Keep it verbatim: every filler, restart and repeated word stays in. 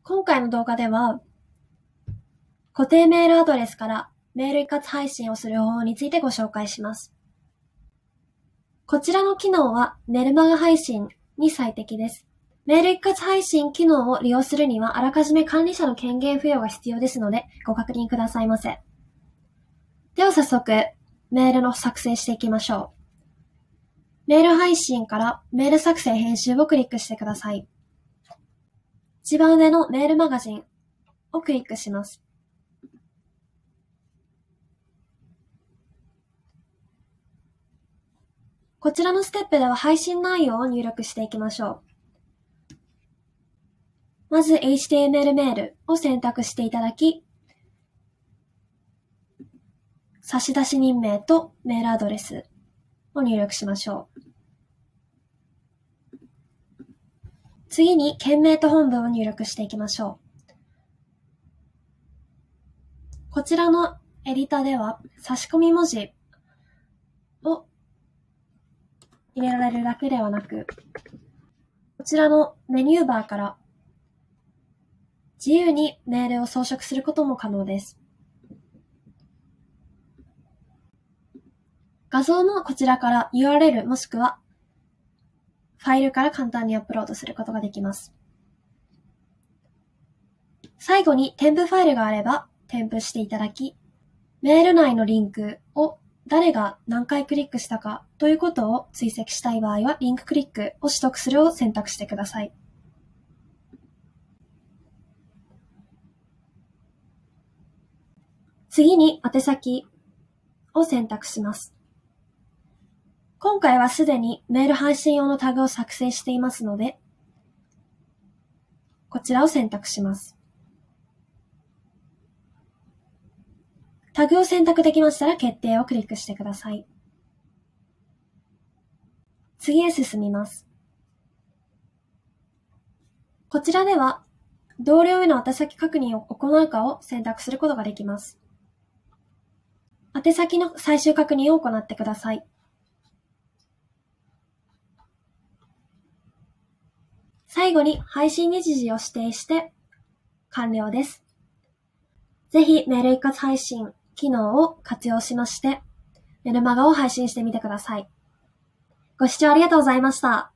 今回の動画では、固定メールアドレスからメール一括配信をする方法についてご紹介します。こちらの機能はメルマガ配信に最適です。メール一括配信機能を利用するにはあらかじめ管理者の権限付与が必要ですのでご確認くださいませ。では早速、メールの作成していきましょう。メール配信からメール作成編集をクリックしてください。一番上のメールマガジンをクリックします。こちらのステップでは配信内容を入力していきましょう。まず エイチティーエムエル メールを選択していただき、差出人名とメールアドレスを入力しましょう。次に件名と本文を入力していきましょう。こちらのエディターでは差し込み文字を入れられるだけではなく、こちらのメニューバーから自由にメールを装飾することも可能です。画像もこちらから ユーアールエル もしくはファイルから簡単にアップロードすることができます。最後に添付ファイルがあれば添付していただき、メール内のリンクを誰が何回クリックしたかということを追跡したい場合はリンククリックを取得するを選択してください。次に宛先を選択します。今回はすでにメール配信用のタグを作成していますので、こちらを選択します。タグを選択できましたら決定をクリックしてください。次へ進みます。こちらでは同僚への宛先確認を行うかを選択することができます。宛先の最終確認を行ってください。最後に配信日時を指定して完了です。ぜひメール一括配信機能を活用しまして、メルマガを配信してみてください。ご視聴ありがとうございました。